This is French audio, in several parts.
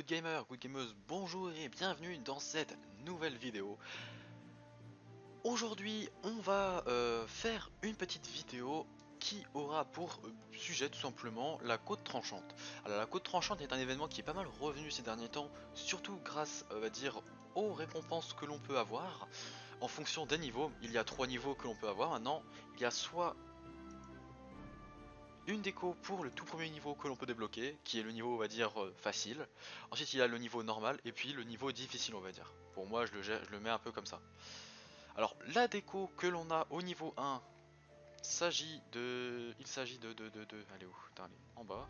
Good gamer, good gameuse, bonjour et bienvenue dans cette nouvelle vidéo. Aujourd'hui on va faire une petite vidéo qui aura pour sujet tout simplement la côte tranchante. Alors la côte tranchante est un événement qui est pas mal revenu ces derniers temps, surtout grâce on va dire aux récompenses que l'on peut avoir en fonction des niveaux. Il y a 3 niveaux que l'on peut avoir maintenant. Il y a soit une déco pour le tout premier niveau que l'on peut débloquer, qui est le niveau on va dire facile. Ensuite il y a le niveau normal et puis le niveau difficile on va dire. Pour moi je le mets un peu comme ça. Alors la déco que l'on a au niveau 1, il s'agit de... Allez où? Putain, allez, en bas.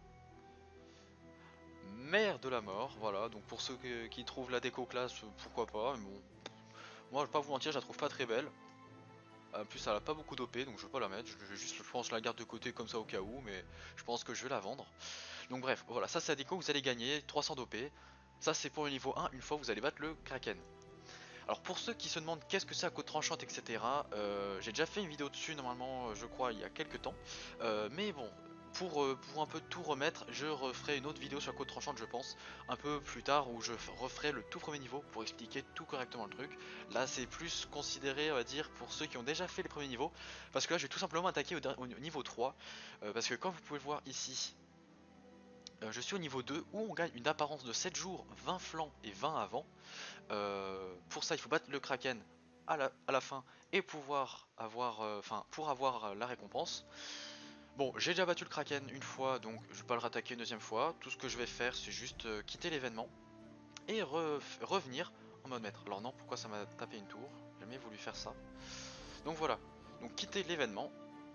Mer de la mort, voilà, donc pour ceux qui trouvent la déco classe, pourquoi pas, mais bon. Moi je vais pas vous mentir, je la trouve pas très belle. En plus elle a pas beaucoup d'OP donc je vais pas la mettre, je vais juste je pense la garde de côté comme ça au cas où, mais je pense que je vais la vendre. Donc bref, voilà, ça c'est la déco, vous allez gagner 300 d'OP. Ça c'est pour le niveau 1, une fois vous allez battre le Kraken. Alors pour ceux qui se demandent qu'est-ce que c'est la côte tranchante, etc. J'ai déjà fait une vidéo dessus normalement, je crois, il y a quelques temps. Mais bon, pour un peu tout remettre, je referai une autre vidéo sur la côte tranchante, je pense, un peu plus tard, où je referai le tout premier niveau pour expliquer tout correctement le truc. Là c'est plus considéré, on va dire, pour ceux qui ont déjà fait les premiers niveaux, parce que là je vais tout simplement attaquer au niveau 3, parce que comme vous pouvez le voir ici, je suis au niveau 2 où on gagne une apparence de 7 jours, 20 flancs et 20 avant. Pour ça il faut battre le Kraken à la fin et pouvoir avoir, pour avoir la récompense. Bon, j'ai déjà battu le Kraken une fois, donc je vais pas le rattaquer une deuxième fois. Tout ce que je vais faire c'est juste quitter l'événement et revenir en mode maître. Alors non, pourquoi ça m'a tapé une tour? J'ai jamais voulu faire ça. Donc voilà, donc quitter l'événement.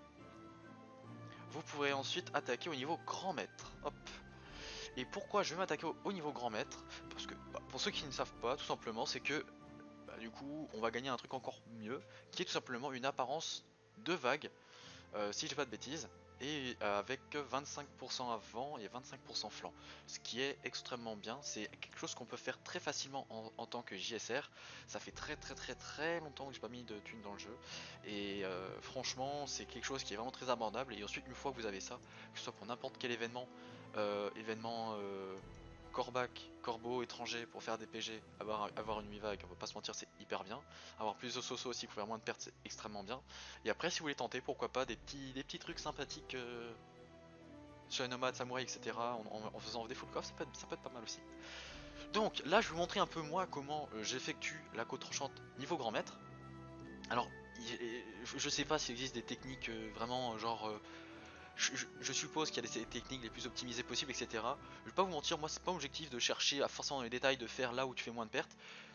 Vous pourrez ensuite attaquer au niveau grand maître. Hop. Et pourquoi je vais m'attaquer au niveau grand maître? Parce que, pour ceux qui ne savent pas, tout simplement, c'est que du coup, on va gagner un truc encore mieux, qui est tout simplement une apparence de vague, si je dis pas de bêtises, et avec 25% avant et 25% flanc. Ce qui est extrêmement bien, c'est quelque chose qu'on peut faire très facilement en tant que JSR. Ça fait très longtemps que j'ai pas mis de thunes dans le jeu, et franchement, c'est quelque chose qui est vraiment très abordable. Et ensuite, une fois que vous avez ça, que ce soit pour n'importe quel événement, Corbac, corbeau, étranger pour faire des PG, avoir une mi-vague, on va pas se mentir, c'est hyper bien. Avoir plus de soso aussi pour faire moins de pertes, c'est extrêmement bien. Et après, si vous voulez tenter, pourquoi pas des petits trucs sympathiques sur les nomades, samouraï, etc. En faisant des full coffs, ça peut être pas mal aussi. Donc là, je vais vous montrer un peu moi comment j'effectue la côte tranchante niveau grand maître. Alors, je sais pas s'il existe des techniques vraiment genre je suppose qu'il y a des techniques les plus optimisées possibles, etc. Je vais pas vous mentir, moi c'est pas mon objectif de chercher à forcément dans les détails de faire là où tu fais moins de pertes.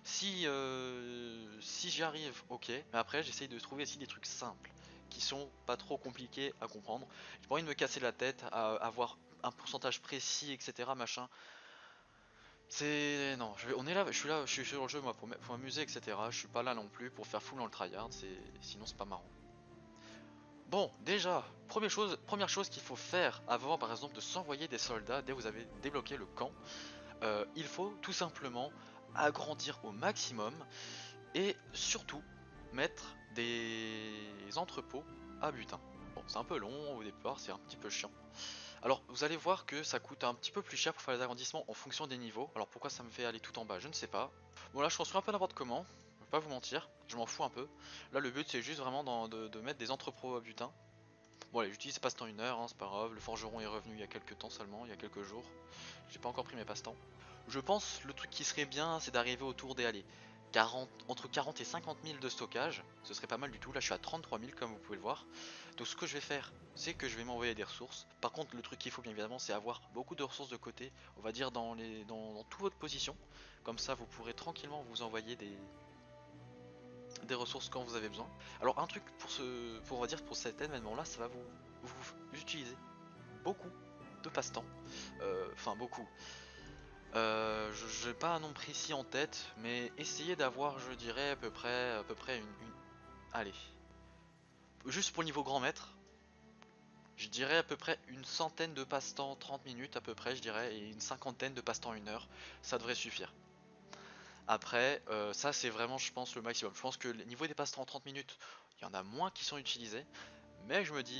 Si j'y arrive, ok. Mais après j'essaye de trouver aussi des trucs simples, qui sont pas trop compliqués à comprendre. J'ai pas envie de me casser la tête à avoir un pourcentage précis, etc. Machin. C'est... Non, on est là, je suis sur le jeu moi pour m'amuser, etc. Je suis pas là non plus pour faire full dans le tryhard, sinon c'est pas marrant. Bon, déjà, première chose qu'il faut faire avant par exemple de s'envoyer des soldats dès que vous avez débloqué le camp, il faut tout simplement agrandir au maximum et surtout mettre des entrepôts à butin. Bon, c'est un peu long au départ, c'est un petit peu chiant. Alors vous allez voir que ça coûte un petit peu plus cher pour faire les agrandissements en fonction des niveaux. Alors pourquoi ça me fait aller tout en bas, je ne sais pas. Bon là je construis un peu n'importe comment, je vais pas vous mentir, je m'en fous un peu. Là le but c'est juste vraiment de mettre des entrepôts à butin. Bon allez, j'utilise passe-temps 1 heure, hein, c'est pas grave, le forgeron est revenu il y a quelques temps seulement, il y a quelques jours. J'ai pas encore pris mes passe-temps. Je pense le truc qui serait bien c'est d'arriver autour des allées. Entre 40 et 50 000 de stockage, ce serait pas mal du tout, là je suis à 33 000 comme vous pouvez le voir. Donc ce que je vais faire, c'est que je vais m'envoyer des ressources. Par contre le truc qu'il faut bien évidemment c'est avoir beaucoup de ressources de côté, on va dire dans toute votre position. Comme ça vous pourrez tranquillement vous envoyer des ressources quand vous avez besoin. Alors un truc pour on va dire pour cet événement là, ça va vous utiliser beaucoup de passe-temps, enfin beaucoup. Je n'ai pas un nombre précis en tête, mais essayez d'avoir, je dirais à peu près allez, juste pour le niveau grand maître, je dirais à peu près une centaine de passe-temps 30 minutes à peu près, je dirais, et une cinquantaine de passe-temps 1 heure, ça devrait suffire. Après, ça c'est vraiment, je pense, le maximum. Je pense que le niveau des passe-temps en 30 minutes, il y en a moins qui sont utilisés. Mais je me dis,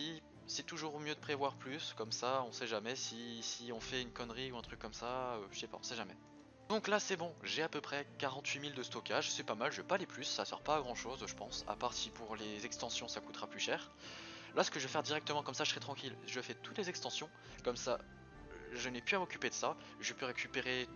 c'est toujours mieux de prévoir plus, comme ça on sait jamais si on fait une connerie ou un truc comme ça, je sais pas, on sait jamais. Donc là c'est bon, j'ai à peu près 48 000 de stockage, c'est pas mal, je vais pas aller plus, ça sert pas à grand chose je pense, à part si pour les extensions ça coûtera plus cher. Là ce que je vais faire directement, comme ça je serai tranquille, je fais toutes les extensions, comme ça je n'ai plus à m'occuper de ça, je peux récupérer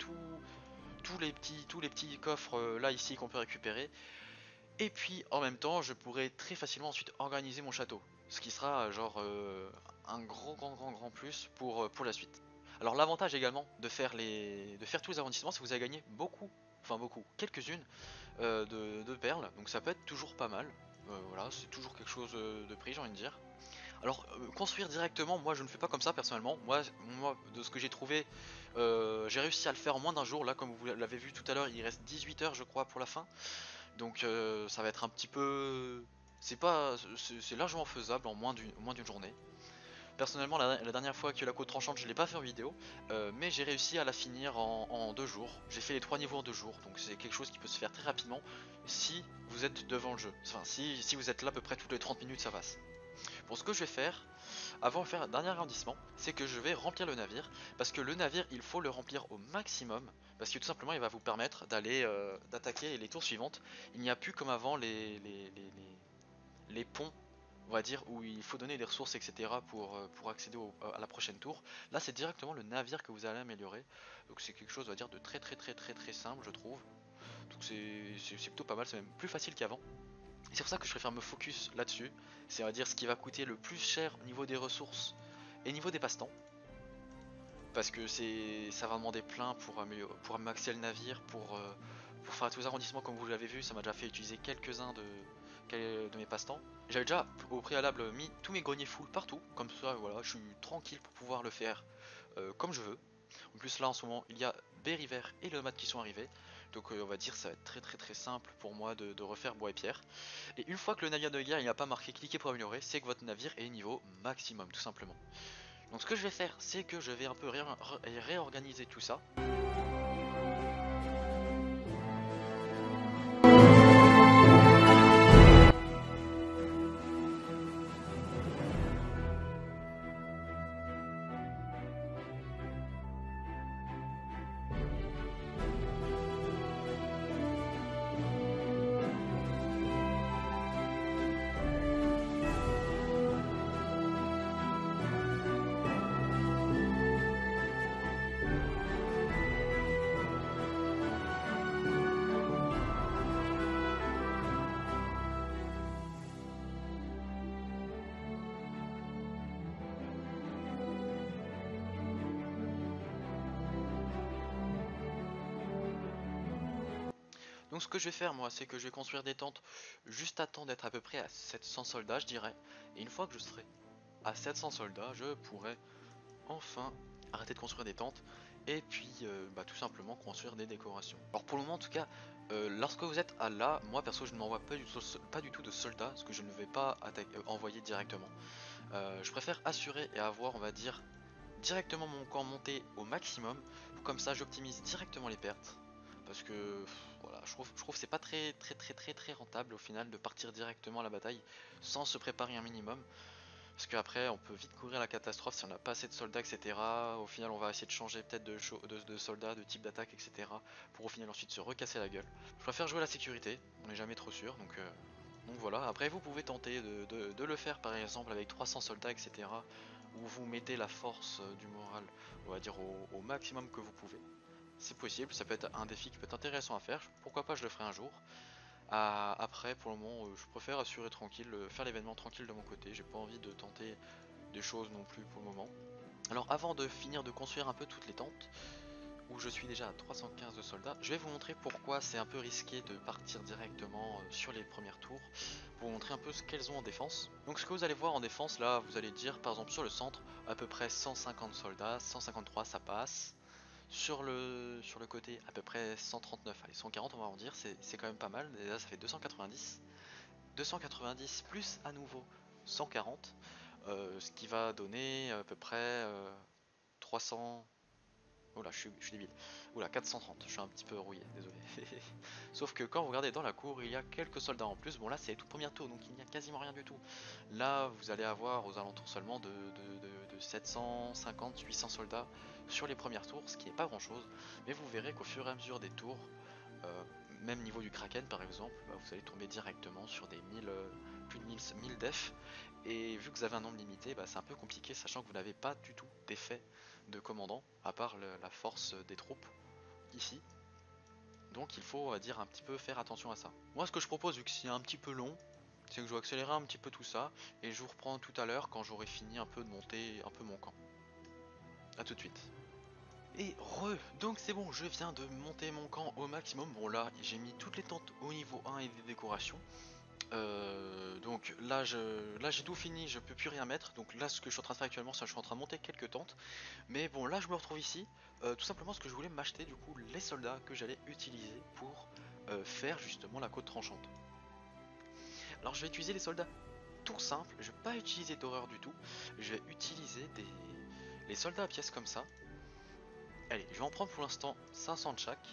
tous les petits coffres là ici qu'on peut récupérer. Et puis en même temps je pourrais très facilement ensuite organiser mon château. Ce qui sera genre un grand plus pour la suite. Alors l'avantage également de faire tous les arrondissements, c'est que vous allez gagner beaucoup, enfin beaucoup, quelques-unes de perles. Donc ça peut être toujours pas mal. Voilà, c'est toujours quelque chose de pris, j'ai envie de dire. Alors construire directement, moi je ne fais pas comme ça personnellement. Moi de ce que j'ai trouvé, j'ai réussi à le faire en moins d'un jour. Là comme vous l'avez vu tout à l'heure, il reste 18 heures je crois pour la fin. Donc ça va être un petit peu... C'est largement faisable en moins d'une journée. Personnellement la dernière fois que la côte tranchante je l'ai pas fait en vidéo, mais j'ai réussi à la finir en 2 jours. J'ai fait les 3 niveaux en 2 jours, donc c'est quelque chose qui peut se faire très rapidement si vous êtes devant le jeu. Enfin si vous êtes là à peu près toutes les 30 minutes ça passe. Bon, ce que je vais faire avant de faire un dernier arrondissement, c'est que je vais remplir le navire, parce que le navire il faut le remplir au maximum, parce que tout simplement il va vous permettre d'attaquer les tours suivantes. Il n'y a plus comme avant les ponts, on va dire, où il faut donner des ressources etc pour accéder à la prochaine tour. Là c'est directement le navire que vous allez améliorer, donc c'est quelque chose on va dire de très simple je trouve. Donc c'est plutôt pas mal, c'est même plus facile qu'avant. Et c'est pour ça que je préfère me focus là-dessus. C'est on va dire ce qui va coûter le plus cher au niveau des ressources et niveau des passe-temps. Parce que ça va demander plein pour maxer le navire, pour faire tous les arrondissements comme vous l'avez vu, ça m'a déjà fait utiliser quelques-uns de mes passe-temps. J'avais déjà au préalable mis tous mes greniers full partout, comme ça voilà, je suis tranquille pour pouvoir le faire comme je veux. En plus là en ce moment il y a Bériver et le mat qui sont arrivés. Donc on va dire ça va être très simple pour moi de refaire bois et pierre. Et une fois que le navire de guerre il n'a pas marqué cliquer pour améliorer, c'est que votre navire est niveau maximum tout simplement. Donc ce que je vais faire, c'est que je vais un peu réorganiser tout ça. Donc ce que je vais faire moi, c'est que je vais construire des tentes juste à temps d'être à peu près à 700 soldats je dirais. Et une fois que je serai à 700 soldats, je pourrai enfin arrêter de construire des tentes et puis tout simplement construire des décorations. Alors pour le moment en tout cas, lorsque vous êtes à là, moi perso je ne m'envoie pas du tout de soldats, parce que je ne vais pas envoyer directement. Je préfère assurer et avoir on va dire directement mon camp monté au maximum, comme ça j'optimise directement les pertes. Parce que voilà, je trouve que c'est pas très rentable au final de partir directement à la bataille sans se préparer un minimum. Parce qu'après on peut vite courir la catastrophe si on n'a pas assez de soldats etc. Au final on va essayer de changer peut-être de soldats, de type d'attaque etc. Pour au final ensuite se recasser la gueule. Je préfère jouer la sécurité, on n'est jamais trop sûr donc voilà. Après vous pouvez tenter de le faire par exemple avec 300 soldats etc. Où vous mettez la force du moral on va dire au maximum que vous pouvez. C'est possible, ça peut être un défi qui peut être intéressant à faire, pourquoi pas je le ferai un jour. Après pour le moment je préfère assurer tranquille, faire l'événement tranquille de mon côté, j'ai pas envie de tenter des choses non plus pour le moment. Alors avant de finir de construire un peu toutes les tentes, où je suis déjà à 315 de soldats, je vais vous montrer pourquoi c'est un peu risqué de partir directement sur les premières tours, pour vous montrer un peu ce qu'elles ont en défense. Donc ce que vous allez voir en défense là, vous allez dire par exemple sur le centre, à peu près 150 soldats, 153 ça passe. Sur le côté à peu près 139, allez 140 on va en dire, c'est quand même pas mal, déjà ça fait 290. 290 plus à nouveau 140, ce qui va donner à peu près 300, Oula, je suis débile. Oula, 430, je suis un petit peu rouillé, désolé. Sauf que quand vous regardez dans la cour, il y a quelques soldats en plus. Bon, là, c'est les tout premiers tours, donc il n'y a quasiment rien du tout. Là, vous allez avoir aux alentours seulement de 750, 800 soldats sur les premières tours, ce qui n'est pas grand chose. Mais vous verrez qu'au fur et à mesure des tours, euh, même niveau du Kraken par exemple, bah, vous allez tomber directement sur des 1000, plus de 1000 def. Et vu que vous avez un nombre limité, bah, c'est un peu compliqué, sachant que vous n'avez pas du tout d'effet de commandant, à part la force des troupes ici. Donc il faut dire un petit peu faire attention à ça. Moi ce que je propose, vu que c'est un petit peu long, c'est que je vais accélérer un petit peu tout ça, et je vous reprends tout à l'heure quand j'aurai fini un peu de monter un peu mon camp. A tout de suite. Et donc c'est bon, je viens de monter mon camp au maximum. Bon là, j'ai mis toutes les tentes au niveau 1 et des décorations. Donc là j'ai tout fini, je peux plus rien mettre. Donc là ce que je suis en train de faire actuellement, c'est que je suis en train de monter quelques tentes. Mais bon là je me retrouve ici, tout simplement parce que je voulais m'acheter du coup les soldats que j'allais utiliser pour faire justement la côte tranchante. Alors je vais utiliser les soldats tout simples, je vais pas utiliser d'horreur du tout. Je vais utiliser les soldats à pièces comme ça. Allez, je vais en prendre pour l'instant 500 de chaque.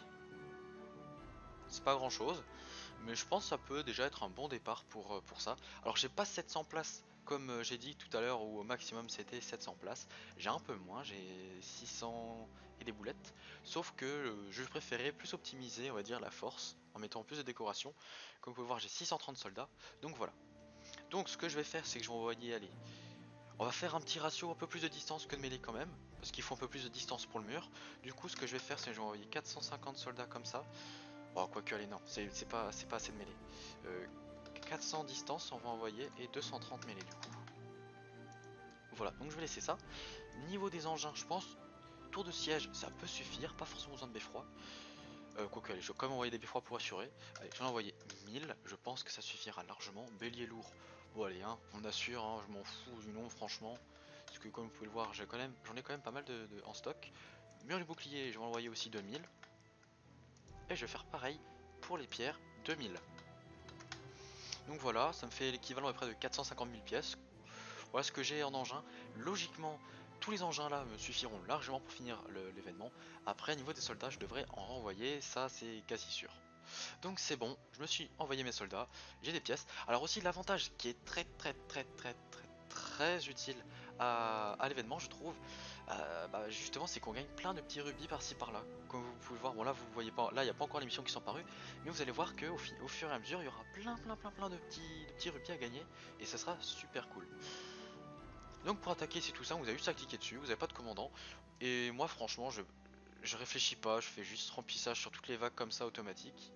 C'est pas grand chose, mais je pense que ça peut déjà être un bon départ pour ça. Alors j'ai pas 700 places comme j'ai dit tout à l'heure où au maximum c'était 700 places. J'ai un peu moins, j'ai 600 et des boulettes. Sauf que je préférais plus optimiser on va dire la force en mettant plus de décoration. Comme vous pouvez voir j'ai 630 soldats, donc voilà. Donc ce que je vais faire c'est que je vais envoyer, allez, on va faire un petit ratio un peu plus de distance que de mêlée quand même, parce qu'il faut un peu plus de distance pour le mur. Du coup ce que je vais faire c'est que je vais envoyer 450 soldats comme ça. Oh, quoique, allez, non, c'est pas assez de mêlée. Euh, 400 distance, on va envoyer, et 230 mêlée du coup. Voilà, donc je vais laisser ça. Niveau des engins, je pense, tour de siège, ça peut suffire, pas forcément besoin de beffroi. Quoique, allez, je vais quand même envoyer des beffrois pour assurer. Allez, j'en ai envoyé 1000, je pense que ça suffira largement. Bélier lourd, bon, allez, hein, on assure, hein, je m'en fous du nom, franchement. Parce que, comme vous pouvez le voir, j'en ai quand même pas mal en stock. Mur du bouclier, je vais envoyer aussi 2000. Et je vais faire pareil pour les pierres, 2000. Donc voilà, ça me fait l'équivalent à peu près de 450 000 pièces. Voilà ce que j'ai en engin. Logiquement, tous les engins là me suffiront largement pour finir l'événement. Après, au niveau des soldats, je devrais en renvoyer, ça c'est quasi sûr. Donc c'est bon, je me suis envoyé mes soldats, j'ai des pièces. Alors aussi l'avantage qui est très utile à l'événement je trouve, bah, justement c'est qu'on gagne plein de petits rubis par-ci par-là. Comme vous pouvez le voir, bon là vous voyez pas, là il n'y a pas encore les missions qui sont parues, mais vous allez voir que au fur et à mesure il y aura plein de petits rubis à gagner et ça sera super cool. Donc pour attaquer c'est tout ça, vous avez juste à cliquer dessus, vous n'avez pas de commandant. Et moi franchement je réfléchis pas, je fais juste remplissage sur toutes les vagues comme ça automatique.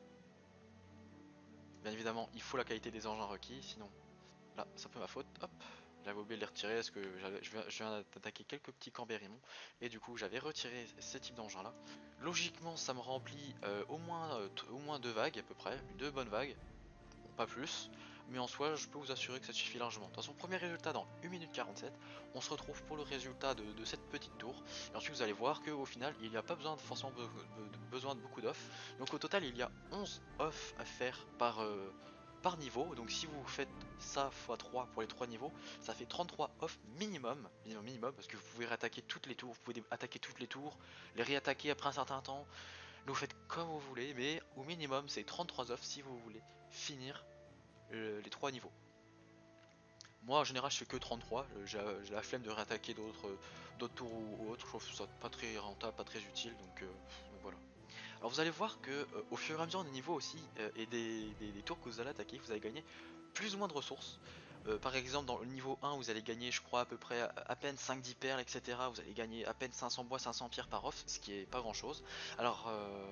Bien évidemment, il faut la qualité des engins requis, sinon là, c'est un peu ma faute. Hop, j'avais oublié de les retirer parce que je viens d'attaquer quelques petits cambérimons et du coup j'avais retiré ces types d'engins là. Logiquement, ça me remplit au moins deux vagues à peu près, deux bonnes vagues, bon, pas plus. Mais en soi, je peux vous assurer que ça suffit largement. De toute façon, premier résultat dans 1 minute 47. On se retrouve pour le résultat de cette petite tour. Et ensuite, vous allez voir qu'au final, il n'y a pas besoin forcément besoin de beaucoup d'offs. Donc au total, il y a 11 offs à faire par niveau. Donc si vous faites ça x 3 pour les 3 niveaux, ça fait 33 offs minimum, parce que vous pouvez réattaquer toutes les tours, vous pouvez attaquer toutes les tours, les réattaquer après un certain temps. Donc vous faites comme vous voulez, mais au minimum c'est 33 offs si vous voulez finir les 3 niveaux. Moi en général je fais que 33, j'ai la flemme de réattaquer d'autres tours ou autres, je trouve ça pas très rentable, pas très utile, donc voilà. Alors vous allez voir que au fur et à mesure des niveaux aussi et des tours que vous allez attaquer, vous allez gagner plus ou moins de ressources. Par exemple dans le niveau 1 vous allez gagner je crois à peu près à peine 5-10 perles etc. Vous allez gagner à peine 500 bois, 500 pierres par off, ce qui est pas grand chose. Alors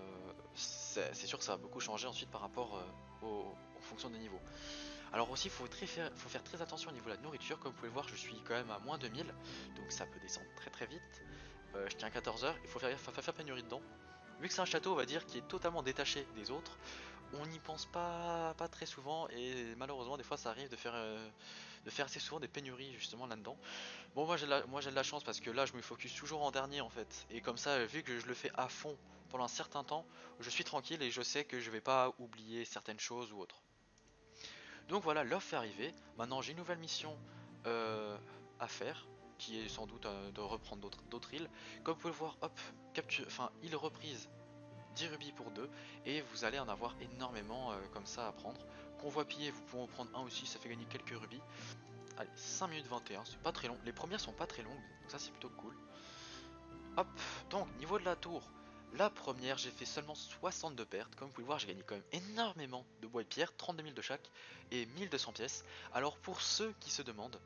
c'est sûr que ça va beaucoup changer ensuite par rapport aux fonctions des niveaux. Alors aussi, faut faire très attention au niveau de la nourriture. Comme vous pouvez le voir, je suis quand même à moins 2000, donc ça peut descendre très vite. Je tiens 14 heures, il faut faire pénurie dedans. Vu que c'est un château, on va dire, qui est totalement détaché des autres, on n'y pense pas très souvent et malheureusement, des fois, ça arrive de faire assez souvent des pénuries justement là-dedans. Bon, moi j'ai de la chance parce que là, je me focus toujours en dernier en fait. Et comme ça, vu que je le fais à fond pendant un certain temps, je suis tranquille et je sais que je vais pas oublier certaines choses ou autres. Donc voilà, l'offre est arrivée. Maintenant, j'ai une nouvelle mission à faire, qui est sans doute de reprendre d'autres îles. Comme vous pouvez le voir, hop, île reprise 10 rubis pour 2 et vous allez en avoir énormément comme ça à prendre. Convoi pillé, vous pouvez en prendre un aussi, ça fait gagner quelques rubis. Allez, 5 minutes 21, c'est pas très long. Les premières sont pas très longues, donc ça c'est plutôt cool. Hop, donc niveau de la tour, la première j'ai fait seulement 62 pertes. Comme vous pouvez le voir, j'ai gagné quand même énormément de bois et pierre, 32 000 de chaque et 1200 pièces. Alors pour ceux qui se demandent,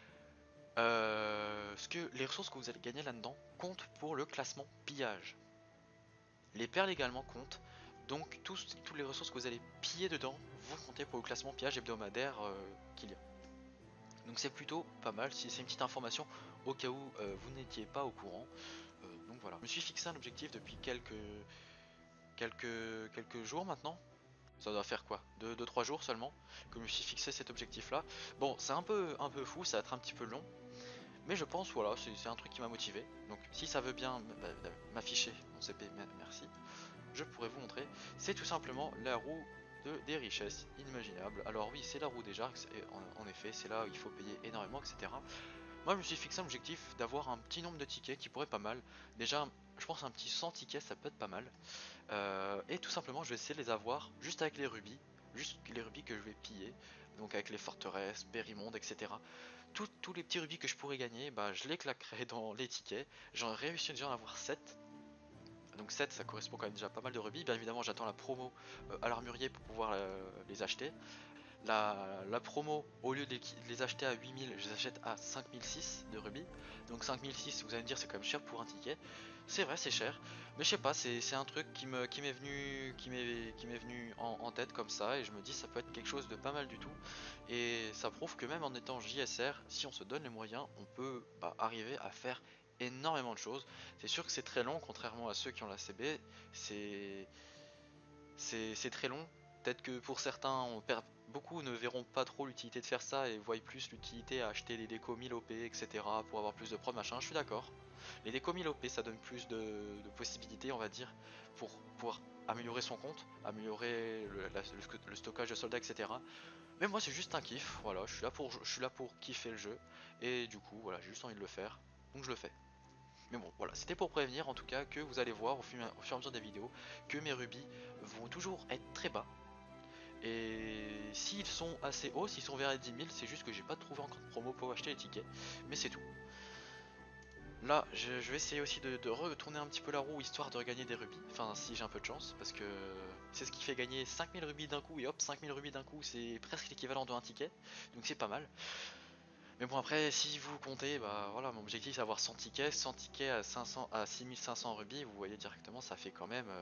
ce que les ressources que vous allez gagner là-dedans comptent pour le classement pillage. Les perles également comptent, donc toutes les ressources que vous allez piller dedans vont compter pour le classement pillage hebdomadaire qu'il y a. Donc c'est plutôt pas mal, si c'est une petite information au cas où vous n'étiez pas au courant. Donc voilà, je me suis fixé un objectif depuis quelques jours maintenant. Ça doit faire quoi, 2-3 jours seulement que je me suis fixé cet objectif là. Bon, c'est un peu fou, ça va être un petit peu long, mais je pense voilà, c'est un truc qui m'a motivé. Donc si ça veut bien m'afficher mon CP, merci, je pourrais vous montrer. C'est tout simplement la roue des richesses inimaginables. Alors oui, c'est la roue des Jarks, et en effet c'est là où il faut payer énormément, etc. Moi je me suis fixé un objectif d'avoir un petit nombre de tickets qui pourrait être pas mal. Déjà je pense un petit 100 tickets ça peut être pas mal. Et tout simplement je vais essayer de les avoir juste avec les rubis. Juste les rubis que je vais piller. Donc avec les forteresses, périmonde, etc. Tous les petits rubis que je pourrais gagner, bah, je les claquerai dans les tickets. J'en réussi déjà à en avoir 7. Donc 7 ça correspond quand même déjà à pas mal de rubis. Bien évidemment j'attends la promo à l'armurier pour pouvoir les acheter. La promo, au lieu de les acheter à 8000, je les achète à 5006 de rubis. Donc 5006, vous allez me dire, c'est quand même cher pour un ticket. C'est vrai, c'est cher. Mais je sais pas, c'est un truc qui m'est venu en tête comme ça. Et je me dis, ça peut être quelque chose de pas mal du tout. Et ça prouve que même en étant JSR, si on se donne les moyens, on peut arriver à faire énormément de choses. C'est sûr que c'est très long, contrairement à ceux qui ont la CB. C'est très long. Peut-être que pour certains, beaucoup ne verront pas trop l'utilité de faire ça et voient plus l'utilité à acheter des décos 1000 OP, etc. pour avoir plus de prod, machin. Je suis d'accord. Les décos 1000 OP, ça donne plus de possibilités, on va dire, pour pouvoir améliorer son compte, améliorer le stockage de soldats, etc. Mais moi, c'est juste un kiff. Voilà, je suis là pour kiffer le jeu. Et du coup, voilà, j'ai juste envie de le faire. Donc je le fais. Mais bon, voilà, c'était pour prévenir en tout cas que vous allez voir au fur et à mesure des vidéos que mes rubis vont toujours être très bas. Et s'ils sont assez hauts, s'ils sont vers les 10 000, c'est juste que j'ai pas trouvé encore de promo pour acheter les tickets. Mais c'est tout. Là, je vais essayer aussi de retourner un petit peu la roue histoire de regagner des rubis. Enfin, si j'ai un peu de chance, parce que c'est ce qui fait gagner 5000 rubis d'un coup. Et hop, 5000 rubis d'un coup, c'est presque l'équivalent d'un ticket. Donc c'est pas mal. Mais bon après si vous comptez, bah voilà, mon objectif c'est d'avoir 100 tickets à 500 à 6500 rubis, vous voyez directement ça fait quand même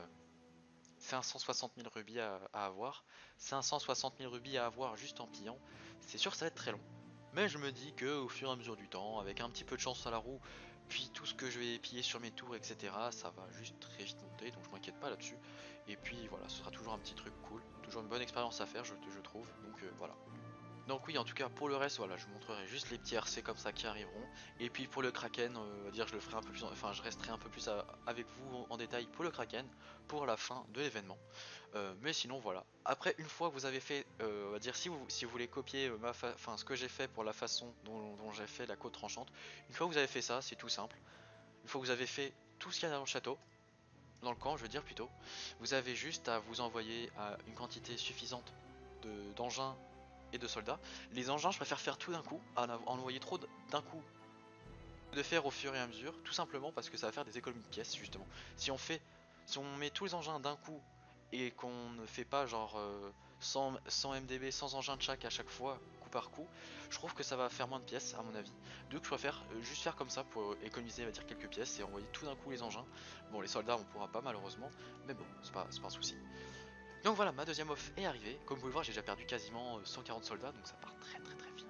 560 000 rubis à avoir. 560 000 rubis à avoir juste en pillant, c'est sûr que ça va être très long. Mais je me dis que au fur et à mesure du temps, avec un petit peu de chance à la roue, puis tout ce que je vais piller sur mes tours, etc., ça va juste très vite monter, donc je m'inquiète pas là-dessus. Et puis voilà, ce sera toujours un petit truc cool, toujours une bonne expérience à faire, je trouve, donc voilà. Donc oui, en tout cas pour le reste, voilà, je vous montrerai juste les petits RC comme ça qui arriveront. Et puis pour le Kraken, on va dire je le ferai un peu plus, enfin je resterai un peu plus avec vous en détail pour le Kraken pour la fin de l'événement. Mais sinon voilà. Après une fois que vous avez fait, on va dire si vous voulez copier enfin ce que j'ai fait pour la façon dont j'ai fait la côte tranchante. Une fois que vous avez fait ça, c'est tout simple. Une fois que vous avez fait tout ce qu'il y a dans le château, dans le camp, je veux dire plutôt, vous avez juste à vous envoyer à une quantité suffisante d'engins et de soldats. Les engins, je préfère faire tout d'un coup, en envoyer trop d'un coup, de faire au fur et à mesure, tout simplement parce que ça va faire des économies de pièces justement. Si on met tous les engins d'un coup et qu'on ne fait pas genre 100 MDB, 100 engins de chaque à chaque fois, coup par coup, je trouve que ça va faire moins de pièces à mon avis. Donc je préfère juste faire comme ça pour économiser, on va dire quelques pièces et envoyer tout d'un coup les engins. Bon, les soldats on pourra pas malheureusement, mais bon, c'est pas un souci. Donc voilà, ma deuxième off est arrivée. Comme vous pouvez le voir, j'ai déjà perdu quasiment 140 soldats, donc ça part très très très vite.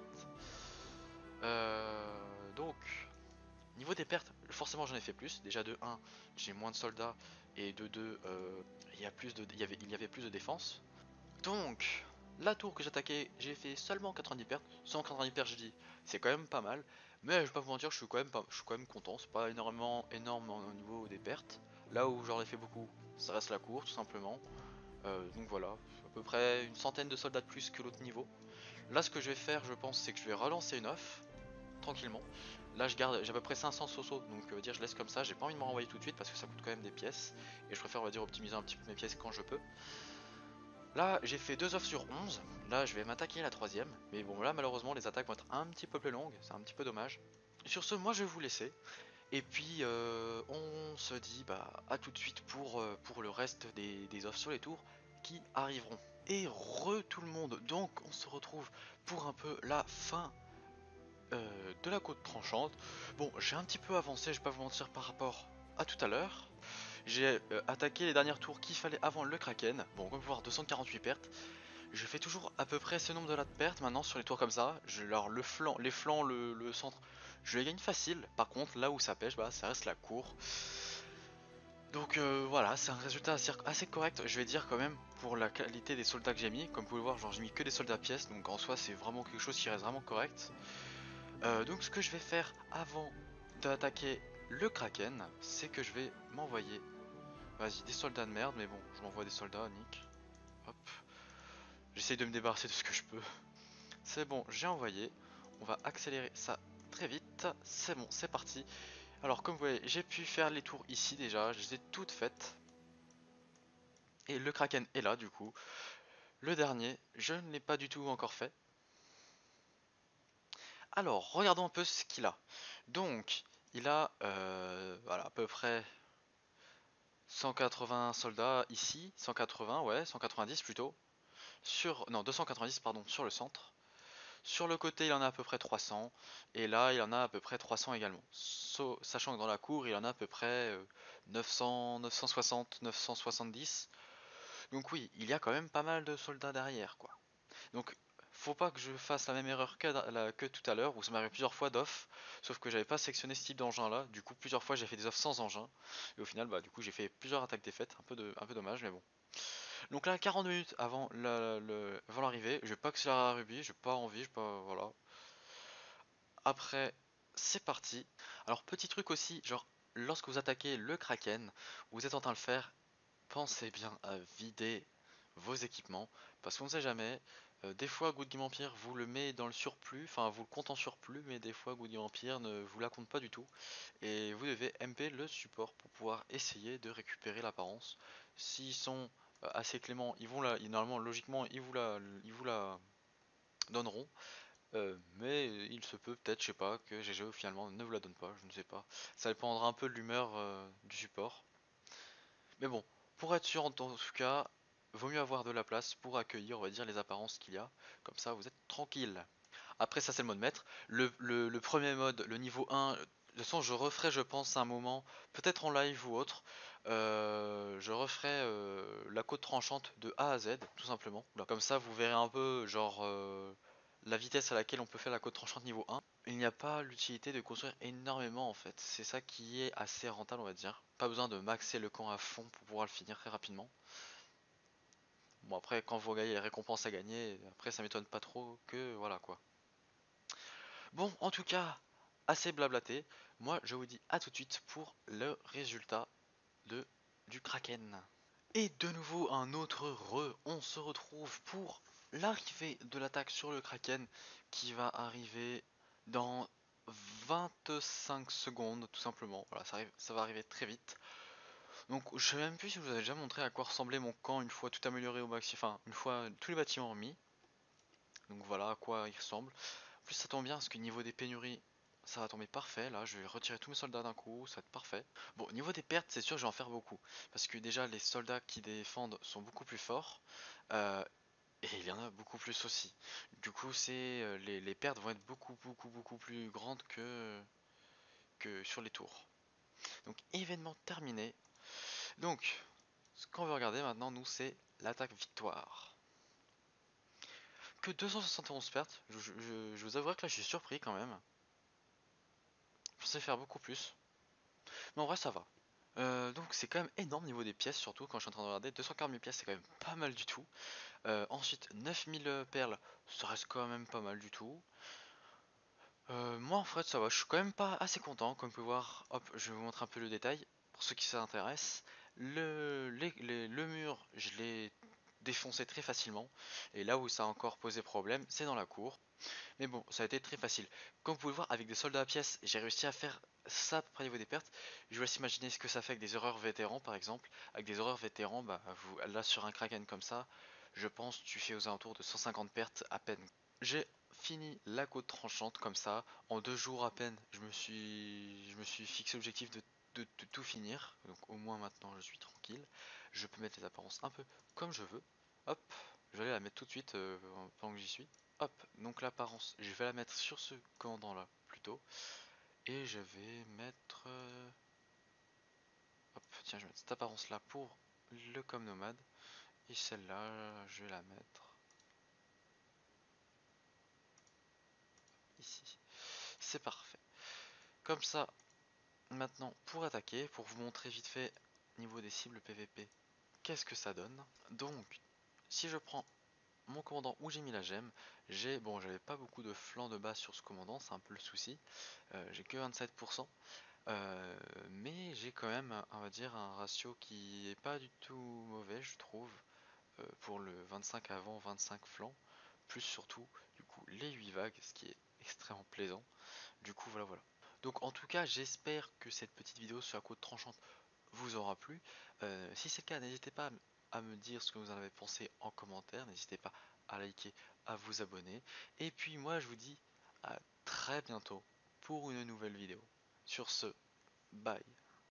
Donc, niveau des pertes, forcément j'en ai fait plus. Déjà de 1, j'ai moins de soldats, et de 2, il y avait plus de défense. Donc, la tour que j'attaquais, j'ai fait seulement 90 pertes. 190 pertes, je dis, c'est quand même pas mal. Mais je vais pas vous mentir, je suis quand même content. C'est pas énorme au niveau des pertes. Là où j'en ai fait beaucoup, ça reste la cour, tout simplement. Donc voilà, à peu près une centaine de soldats de plus que l'autre niveau. Là ce que je vais faire je pense c'est que je vais relancer une off, tranquillement. Là je garde, j'ai à peu près 500 sosos, donc dire je laisse comme ça, j'ai pas envie de m'en renvoyer tout de suite parce que ça coûte quand même des pièces. Et je préfère on va dire optimiser un petit peu mes pièces quand je peux. Là j'ai fait 2 offres sur 11, là je vais m'attaquer à la troisième. Mais bon là malheureusement les attaques vont être un petit peu plus longues, c'est un petit peu dommage. Sur ce moi je vais vous laisser. Et puis on se dit bah à tout de suite pour le reste des offres sur les tours qui arriveront. Et tout le monde, donc on se retrouve pour un peu la fin de la côte tranchante. Bon, j'ai un petit peu avancé, je vais pas vous mentir par rapport à tout à l'heure. J'ai attaqué les dernières tours qu'il fallait avant le Kraken. Bon, on va voir 248 pertes. Je fais toujours à peu près ce nombre de pertes maintenant sur les tours comme ça. Alors les flancs, le centre, je les gagne facile. Par contre, là où ça pêche, bah ça reste la cour. Donc voilà, c'est un résultat assez correct, je vais dire quand même, pour la qualité des soldats que j'ai mis. Comme vous pouvez voir, genre j'ai mis que des soldats pièces, donc en soi c'est vraiment quelque chose qui reste vraiment correct. Donc ce que je vais faire avant d'attaquer le Kraken, c'est que je vais m'envoyer, vas-y, des soldats de merde, mais bon, je m'envoie des soldats, nick. Hop, j'essaye de me débarrasser de ce que je peux. C'est bon, j'ai envoyé, on va accélérer ça très vite, c'est bon, c'est parti. Alors comme vous voyez, j'ai pu faire les tours ici déjà, je les ai toutes faites. Et le Kraken est là du coup. Le dernier, je ne l'ai pas du tout encore fait. Alors, regardons un peu ce qu'il a. Donc, il a voilà, à peu près 180 soldats ici, 180, ouais, 190 plutôt. Non, 290 pardon, sur le centre. Sur le côté, il en a à peu près 300. Et là, il en a à peu près 300 également. Sachant que dans la cour, il en a à peu près 900, 960, 970. Donc oui, il y a quand même pas mal de soldats derrière, quoi. Donc, faut pas que je fasse la même erreur que tout à l'heure où ça m'arrive plusieurs fois d'off, sauf que j'avais pas sélectionné ce type d'engin là. Du coup, plusieurs fois j'ai fait des offs sans engin, et au final, bah, du coup, j'ai fait plusieurs attaques défaites, un peu dommage, mais bon. Donc là, 40 minutes avant avant l'arrivée, je vais pas accélérer à Ruby, j'ai pas envie, j'ai pas. Voilà. Après, c'est parti. Alors, petit truc aussi, genre, lorsque vous attaquez le Kraken, vous êtes en train de le faire, pensez bien à vider vos équipements, parce qu'on ne sait jamais. Des fois Good Game Empire vous le met dans le surplus, enfin vous le compte en surplus, mais des fois Good Game Empire ne vous la compte pas du tout. Et vous devez MP le support pour pouvoir essayer de récupérer l'apparence. S'ils sont assez cléments, normalement logiquement ils vous la donneront. Mais il se peut peut-être, je sais pas, que GGO finalement ne vous la donne pas, je ne sais pas. Ça dépendra un peu de l'humeur du support. Mais bon, pour être sûr en tout cas, vaut mieux avoir de la place pour accueillir, on va dire, les apparences qu'il y a. Comme ça, vous êtes tranquille. Après, ça c'est le mode maître. Le premier mode, le niveau 1, de toute façon, je referai, je pense, un moment, peut-être en live ou autre. Je referai la côte tranchante de A à Z, tout simplement. Comme ça, vous verrez un peu, genre, la vitesse à laquelle on peut faire la côte tranchante niveau 1. Il n'y a pas l'utilité de construire énormément en fait. C'est ça qui est assez rentable, on va dire. Pas besoin de maxer le camp à fond pour pouvoir le finir très rapidement. Bon, après, quand vous gagnez les récompenses à gagner, après, ça m'étonne pas trop que voilà quoi. Bon, en tout cas, assez blablaté. Moi, je vous dis à tout de suite pour le résultat du Kraken. Et de nouveau, un autre on se retrouve pour l'arrivée de l'attaque sur le Kraken qui va arriver dans 25 secondes, tout simplement. Voilà, ça va arriver très vite. Donc, je sais même plus si je vous avais déjà montré à quoi ressemblait mon camp une fois tout amélioré au maxi, enfin, une fois tous les bâtiments remis. Donc voilà à quoi il ressemble. En plus, ça tombe bien parce que niveau des pénuries, ça va tomber parfait. Là, je vais retirer tous mes soldats d'un coup, ça va être parfait. Bon, niveau des pertes, c'est sûr, je vais en faire beaucoup. Parce que déjà, les soldats qui défendent sont beaucoup plus forts. euh, et il y en a beaucoup plus aussi. Du coup, les pertes vont être beaucoup plus grandes que sur les tours. Donc, événement terminé. Donc, ce qu'on veut regarder maintenant, nous, c'est l'attaque victoire. Que 271 pertes. Je vous avouerai que là, je suis surpris quand même. Je pensais faire beaucoup plus. Mais en vrai, ça va. Donc c'est quand même énorme niveau des pièces, surtout quand je suis en train de regarder. 240 000 pièces, c'est quand même pas mal du tout. Ensuite, 9000 perles, ça reste quand même pas mal du tout. Moi en fait ça va, je suis quand même pas assez content. Comme vous pouvez voir, hop, je vais vous montrer un peu le détail. Pour ceux qui s'intéressent, le mur, je l'ai défoncé très facilement. Et là où ça a encore posé problème, c'est dans la cour. Mais bon, ça a été très facile. Comme vous pouvez le voir, avec des soldats à pièces, j'ai réussi à faire ça pour niveau des pertes. Je vous laisse imaginer ce que ça fait avec des horreurs vétérans, par exemple. Avec des horreurs vétérans, bah, là sur un kraken comme ça, je pense tu fais aux alentours de 150 pertes à peine. J'ai fini la côte tranchante comme ça, en 2 jours à peine. Je me suis fixé l'objectif de tout finir. Donc au moins maintenant je suis tranquille. Je peux mettre les apparences un peu comme je veux. Hop, je vais aller la mettre tout de suite pendant que j'y suis. Hop, donc l'apparence, je vais la mettre sur ce commandant là plutôt. Et je vais mettre... hop, tiens, je vais mettre cette apparence là pour le com nomade. Et celle-là, je vais la mettre ici. C'est parfait. Comme ça, maintenant pour attaquer, pour vous montrer vite fait niveau des cibles PVP, qu'est-ce que ça donne. Donc, si je prends mon commandant où j'ai mis la gemme, bon, j'avais pas beaucoup de flancs de base sur ce commandant, c'est un peu le souci. J'ai que 27%. Mais j'ai quand même, on va dire, un ratio qui est pas du tout mauvais, je trouve, pour le 25 avant, 25 flancs, plus surtout, du coup, les 8 vagues, ce qui est extrêmement plaisant. Du coup, voilà, voilà. Donc, en tout cas, j'espère que cette petite vidéo sur la côte tranchante vous aura plu. Si c'est le cas, n'hésitez pas à me dire ce que vous en avez pensé en commentaire. N'hésitez pas à liker, à vous abonner. Et puis, moi, je vous dis à très bientôt pour une nouvelle vidéo. Sur ce, bye.